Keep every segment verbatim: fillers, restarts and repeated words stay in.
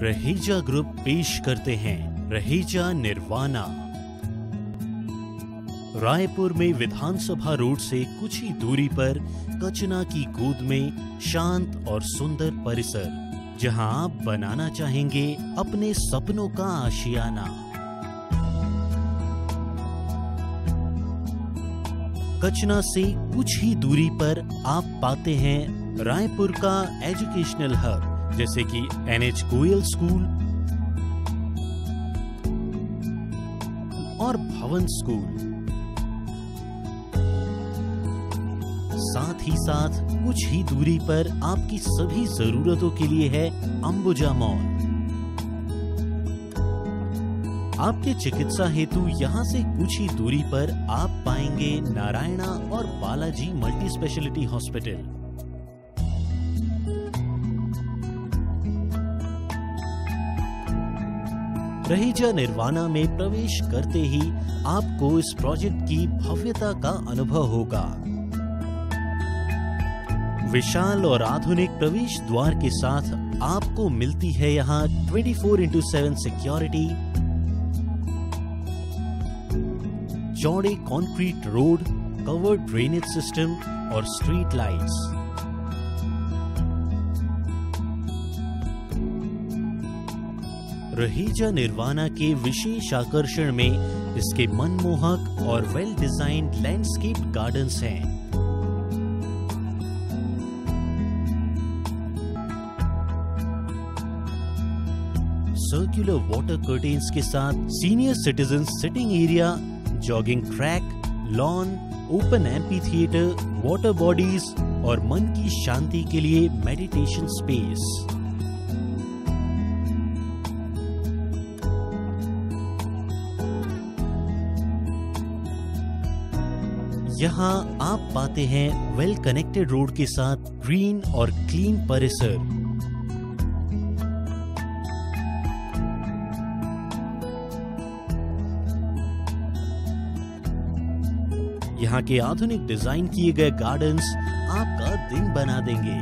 Raheja group पेश करते हैं रहेजा निर्वाणा। रायपुर में विधानसभा रोड से कुछ ही दूरी पर कचना की गोद में शांत और सुंदर परिसर, जहां आप बनाना चाहेंगे अपने सपनों का आशियाना। कचना से कुछ ही दूरी पर आप पाते हैं रायपुर का एजुकेशनल हब, जैसे कि एन एच गोयल स्कूल और भवन स्कूल। साथ ही साथ कुछ ही दूरी पर आपकी सभी जरूरतों के लिए है अंबुजा मॉल। आपके चिकित्सा हेतु यहाँ से कुछ ही दूरी पर आप पाएंगे नारायणा और Balaji multi speciality hospital. Raheja Nirvana में प्रवेश करते ही आपको इस प्रोजेक्ट की भव्यता का अनुभव होगा। विशाल और आधुनिक प्रवेश द्वार के साथ आपको मिलती है यहाँ चौबीस इंटू सात सिक्योरिटी, चौड़े concrete road, covered drainage system और स्ट्रीट लाइट्स। रहेजा निर्वाणा के विशेष आकर्षण में इसके मनमोहक और वेल डिजाइन्ड लैंडस्केप गार्डन्स हैं। सर्कुलर वाटर कर्टेन्स के साथ senior citizen sitting area, jogging track, lawn, open amphitheatre, water bodies और मन की शांति के लिए मेडिटेशन स्पेस। यहाँ आप पाते हैं वेल कनेक्टेड रोड के साथ ग्रीन और क्लीन परिसर। यहाँ के आधुनिक डिजाइन किए गए गार्डन्स आपका दिन बना देंगे।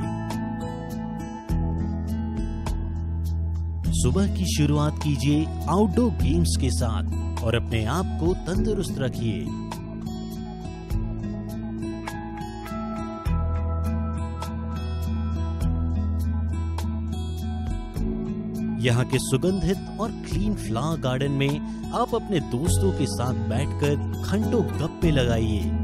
सुबह की शुरुआत कीजिए आउटडोर गेम्स के साथ और अपने आप को तंदुरुस्त रखिए। यहाँ के सुगंधित और क्लीन फ्लावर गार्डन में आप अपने दोस्तों के साथ बैठकर घंटों गप्पे लगाइए।